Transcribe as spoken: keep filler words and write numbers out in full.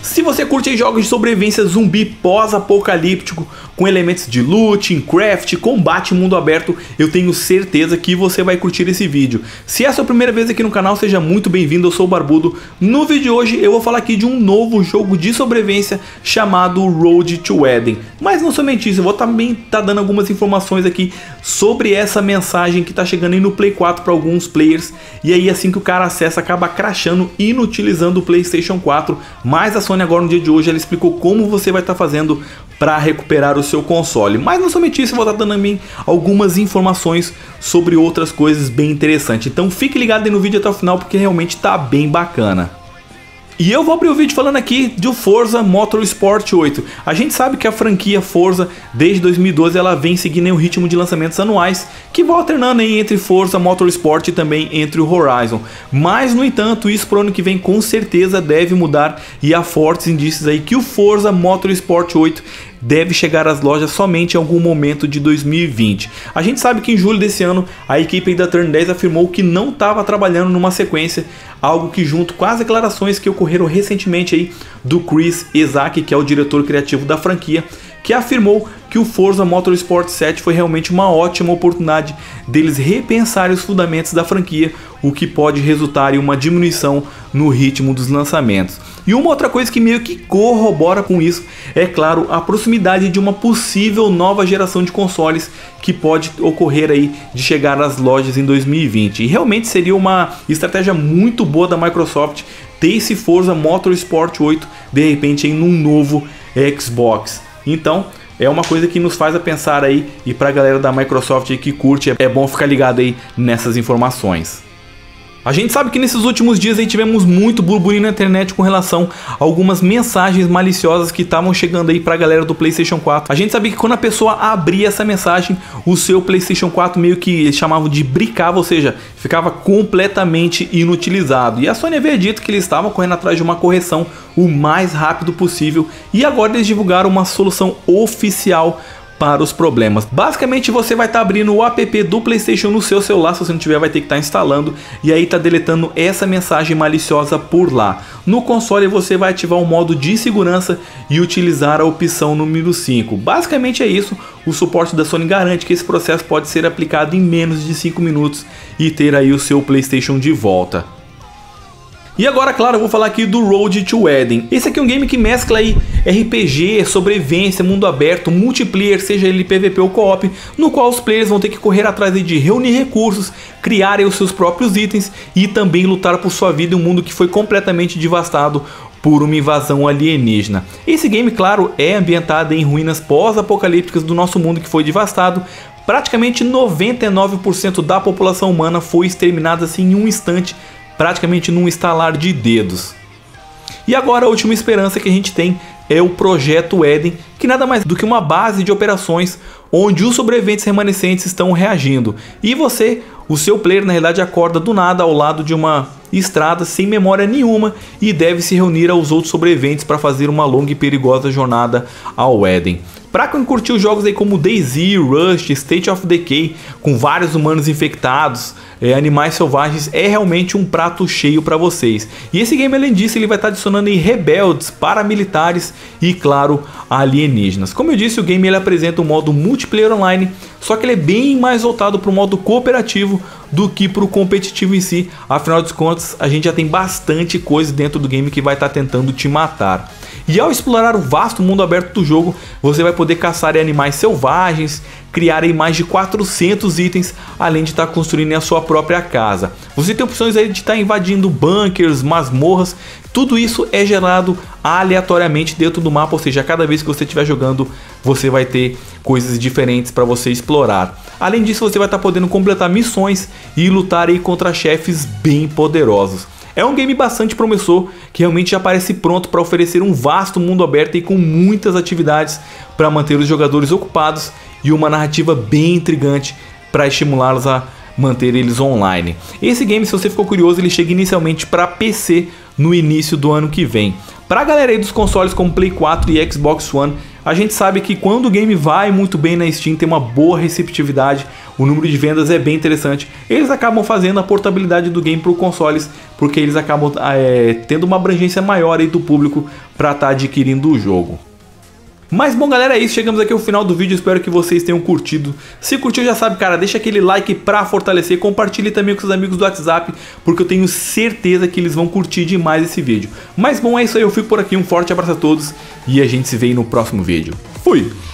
Se você curte jogos de sobrevivência zumbi pós-apocalíptico, com elementos de loot, craft, combate em mundo aberto, eu tenho certeza que você vai curtir esse vídeo. Se é a sua primeira vez aqui no canal, seja muito bem-vindo, eu sou o Barbudo. No vídeo de hoje eu vou falar aqui de um novo jogo de sobrevivência chamado Road to Eden. Mas não somente isso, eu vou também estar tá dando algumas informações aqui sobre essa mensagem que está chegando aí no Play quatro para alguns players. E aí assim que o cara acessa, acaba crashando, inutilizando o PlayStation quatro. Mas a Sony agora no dia de hoje ela explicou como você vai estar tá fazendo para recuperar o seu console. Mas não somente isso, eu vou estar tá dando também algumas informações sobre outras coisas bem interessantes. Então fique ligado aí no vídeo até o final porque realmente está bem bacana. E eu vou abrir o vídeo falando aqui do Forza Motorsport oito. A gente sabe que a franquia Forza, desde dois mil e doze, ela vem seguindo o ritmo de lançamentos anuais, que vão alternando aí entre Forza Motorsport e também entre o Horizon. Mas, no entanto, isso para o ano que vem com certeza deve mudar e há fortes indícios aí que o Forza Motorsport oito deve chegar às lojas somente em algum momento de dois mil e vinte. A gente sabe que em julho desse ano a equipe da Turn dez afirmou que não estava trabalhando numa sequência, algo que junto com as declarações que ocorreram recentemente aí do Chris Isaac, que é o diretor criativo da franquia, que afirmou que o Forza Motorsport sete foi realmente uma ótima oportunidade deles repensarem os fundamentos da franquia, o que pode resultar em uma diminuição no ritmo dos lançamentos. E uma outra coisa que meio que corrobora com isso é, claro, a proximidade de uma possível nova geração de consoles que pode ocorrer aí de chegar às lojas em dois mil e vinte. E realmente seria uma estratégia muito boa da Microsoft ter esse Forza Motorsport oito de repente em um novo Xbox. Então é uma coisa que nos faz a pensar aí, e para a galera da Microsoft aí que curte, é bom ficar ligado aí nessas informações. A gente sabe que nesses últimos dias aí tivemos muito burburinho na internet com relação a algumas mensagens maliciosas que estavam chegando aí pra galera do PlayStation quatro. A gente sabia que quando a pessoa abria essa mensagem, o seu PlayStation quatro meio que eles chamavam de bricava, ou seja, ficava completamente inutilizado. E a Sony havia dito que eles estavam correndo atrás de uma correção o mais rápido possível e agora eles divulgaram uma solução oficial para os problemas. Basicamente você vai estar tá abrindo o app do PlayStation no seu celular, se você não tiver vai ter que estar tá instalando e aí tá deletando essa mensagem maliciosa por lá. No console você vai ativar o modo de segurança e utilizar a opção número cinco. Basicamente é isso, o suporte da Sony garante que esse processo pode ser aplicado em menos de cinco minutos e ter aí o seu PlayStation de volta. E agora, claro, eu vou falar aqui do Road to Eden. Esse aqui é um game que mescla aí R P G, sobrevivência, mundo aberto, multiplayer, seja ele P V P ou co-op, no qual os players vão ter que correr atrás de reunir recursos, criar aí os seus próprios itens e também lutar por sua vida em um mundo que foi completamente devastado por uma invasão alienígena. Esse game, claro, é ambientado em ruínas pós-apocalípticas do nosso mundo que foi devastado. Praticamente noventa e nove por cento da população humana foi exterminada assim em um instante, praticamente num estalar de dedos. E agora a última esperança que a gente tem é o Projeto Eden, que nada mais do que uma base de operações onde os sobreviventes remanescentes estão reagindo. E você, o seu player, na realidade acorda do nada ao lado de uma estrada sem memória nenhuma e deve se reunir aos outros sobreviventes para fazer uma longa e perigosa jornada ao Eden. Para quem curtiu jogos aí como DayZ, Rust, State of Decay, com vários humanos infectados, é, animais selvagens, é realmente um prato cheio para vocês. E esse game, além disso, ele vai estar adicionando aí rebeldes, paramilitares e, claro, alienígenas. Como eu disse, o game ele apresenta um modo multiplayer online, só que ele é bem mais voltado para o modo cooperativo do que para o competitivo em si. Afinal de contas, a gente já tem bastante coisa dentro do game que vai estar tentando te matar. E ao explorar o vasto mundo aberto do jogo, você vai poder caçar animais selvagens, criar aí mais de quatrocentos itens, além de estar construindo a sua própria casa. Você tem opções aí de estar invadindo bunkers, masmorras, tudo isso é gerado aleatoriamente dentro do mapa, ou seja, cada vez que você estiver jogando, você vai ter coisas diferentes para você explorar. Além disso, você vai estar podendo completar missões e lutar aí contra chefes bem poderosos. É um game bastante promissor, que realmente já parece pronto para oferecer um vasto mundo aberto e com muitas atividades para manter os jogadores ocupados e uma narrativa bem intrigante para estimulá-los a manter eles online. Esse game, se você ficou curioso, ele chega inicialmente para P C no início do ano que vem. Para a galera aí dos consoles como Play quatro e Xbox One, A gente sabe que quando o game vai muito bem na Steam, tem uma boa receptividade, o número de vendas é bem interessante, eles acabam fazendo a portabilidade do game para os consoles, porque eles acabam é, tendo uma abrangência maior aí do público para estar tá adquirindo o jogo. Mas bom galera, é isso, chegamos aqui ao final do vídeo, espero que vocês tenham curtido. Se curtiu já sabe cara, deixa aquele like pra fortalecer, compartilhe também com seus amigos do WhatsApp, porque eu tenho certeza que eles vão curtir demais esse vídeo. Mas bom, é isso aí, eu fico por aqui, um forte abraço a todos e a gente se vê no próximo vídeo. Fui!